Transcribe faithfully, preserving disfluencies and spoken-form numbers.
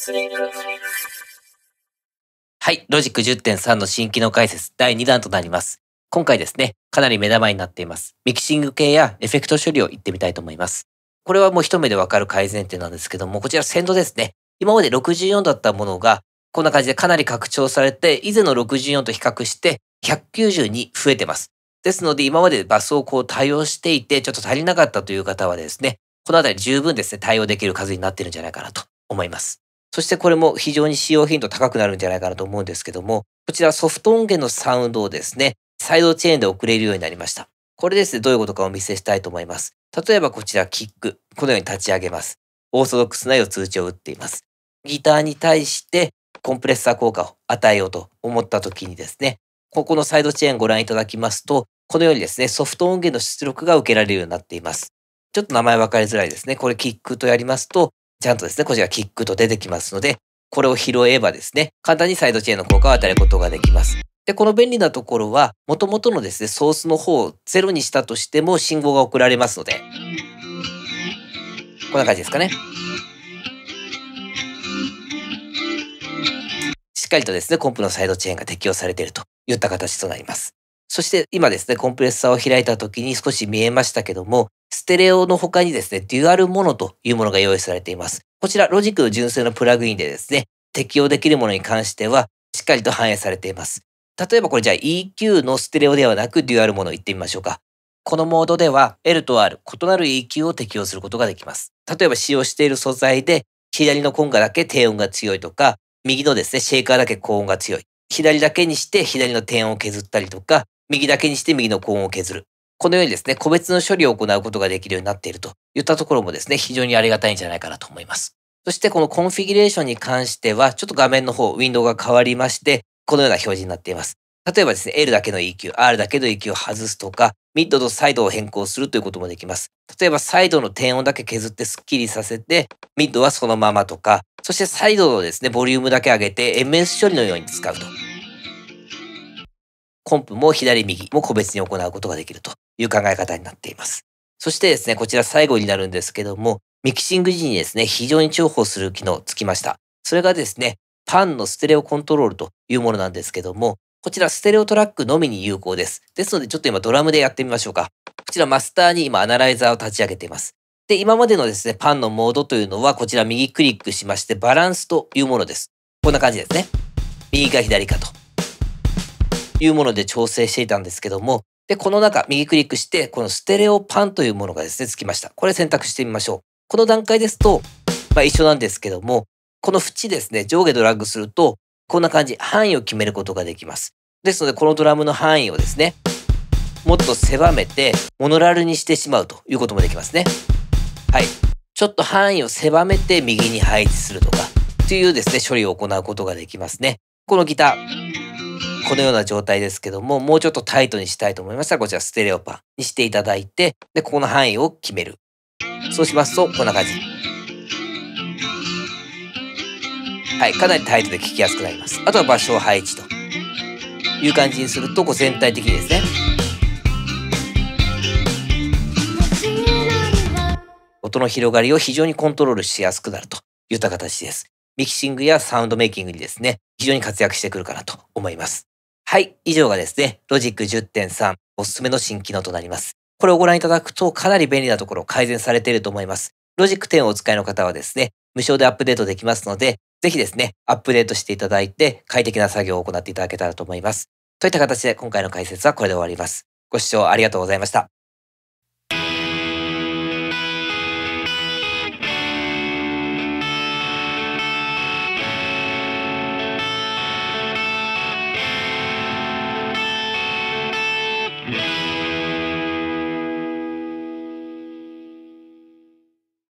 はい、ロジックじゅってんさんの新機能解説だいにだんとなります。今回ですね、かなり目玉になっています。ミキシング系やエフェクト処理を言ってみたいと思います。これはもう一目でわかる改善点なんですけども、こちら鮮度ですね。今までろくじゅうよんだったものが、こんな感じでかなり拡張されて、以前のろくじゅうよんと比較してひゃくきゅうじゅうに増えてます。ですので、今までバスをこう対応していて、ちょっと足りなかったという方はですね、このあたり十分ですね、対応できる数になってるんじゃないかなと思います。そしてこれも非常に使用頻度高くなるんじゃないかなと思うんですけども、こちらソフト音源のサウンドをですね、サイドチェーンで送れるようになりました。これですね、どういうことかお見せしたいと思います。例えばこちらキック、このように立ち上げます。オーソドックスな四つ打ちを打っています。ギターに対してコンプレッサー効果を与えようと思った時にですね、ここのサイドチェーンご覧いただきますと、このようにですね、ソフト音源の出力が受けられるようになっています。ちょっと名前分かりづらいですね。これキックとやりますと、ちゃんとですね、こちらキックと出てきますので、これを拾えばですね、簡単にサイドチェーンの効果を与えることができます。で、この便利なところは、元々のですね、ソースの方をゼロにしたとしても信号が送られますので、こんな感じですかね。しっかりとですね、コンプのサイドチェーンが適用されているといった形となります。そして今ですね、コンプレッサーを開いた時に少し見えましたけども、ステレオの他にですね、デュアルモノというものが用意されています。こちら、ロジックの純正のプラグインでですね、適用できるものに関しては、しっかりと反映されています。例えばこれじゃあ イーキュー のステレオではなくデュアルモノ言ってみましょうか。このモードでは L と R、異なる イーキュー を適用することができます。例えば使用している素材で、左のコンガだけ低音が強いとか、右のですね、シェイカーだけ高音が強い。左だけにして左の低音を削ったりとか、右だけにして右の高音を削る。このようにですね、個別の処理を行うことができるようになっているといったところもですね、非常にありがたいんじゃないかなと思います。そしてこのコンフィギュレーションに関しては、ちょっと画面の方、ウィンドウが変わりまして、このような表示になっています。例えばですね、L だけの イーキュー、R だけの イーキュー を外すとか、ミッドとサイドを変更するということもできます。例えばサイドの低音だけ削ってスッキリさせて、ミッドはそのままとか、そしてサイドのですね、ボリュームだけ上げて エムエス 処理のように使うと。コンプも左右も個別に行うことができるという考え方になっています。そしてですね、こちら最後になるんですけども、ミキシング時にですね、非常に重宝する機能つきました。それがですね、パンのステレオコントロールというものなんですけども、こちらステレオトラックのみに有効です。ですので、ちょっと今ドラムでやってみましょうか。こちらマスターに今アナライザーを立ち上げています。で、今までのですね、パンのモードというのは、こちら右クリックしまして、バランスというものです。こんな感じですね。右か左かというもので調整していたんですけども、で、この中、右クリックして、このステレオパンというものがですね、つきました。これ選択してみましょう。この段階ですと、まあ一緒なんですけども、この縁ですね、上下ドラッグすると、こんな感じ、範囲を決めることができます。ですので、このドラムの範囲をですね、もっと狭めて、モノラルにしてしまうということもできますね。はい。ちょっと範囲を狭めて右に配置するとか、というですね、処理を行うことができますね。このギター、このような状態ですけども、もうちょっとタイトにしたいと思いましたら、こちらステレオパンにしていただいて、で、ここの範囲を決める。そうしますと、こんな感じ。はい、かなりタイトで聞きやすくなります。あとは場所を配置という感じにすると、こう全体的にですね、音の広がりを非常にコントロールしやすくなるといった形です。ミキシングやサウンドメイキングにですね、非常に活躍してくるかなと思います。はい、以上がですね、ロジックじゅってんさんおすすめの新機能となります。これをご覧いただくとかなり便利なところ改善されていると思います。ロジックテンをお使いの方はですね、無償でアップデートできますので、ぜひですね、アップデートしていただいて快適な作業を行っていただけたらと思います。といった形で今回の解説はこれで終わります。ご視聴ありがとうございました。